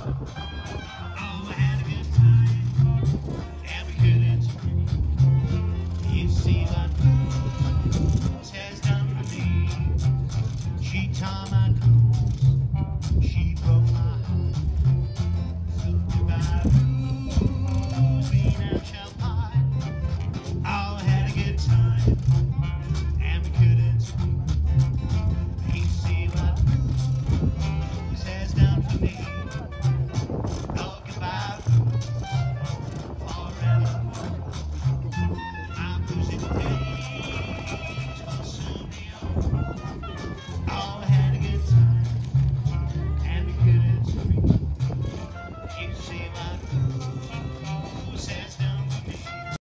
Oh, we had a good time, and we couldn't sleep. You see what booze has done for me. She tore my clothes, she broke my heart. So goodbye, booze.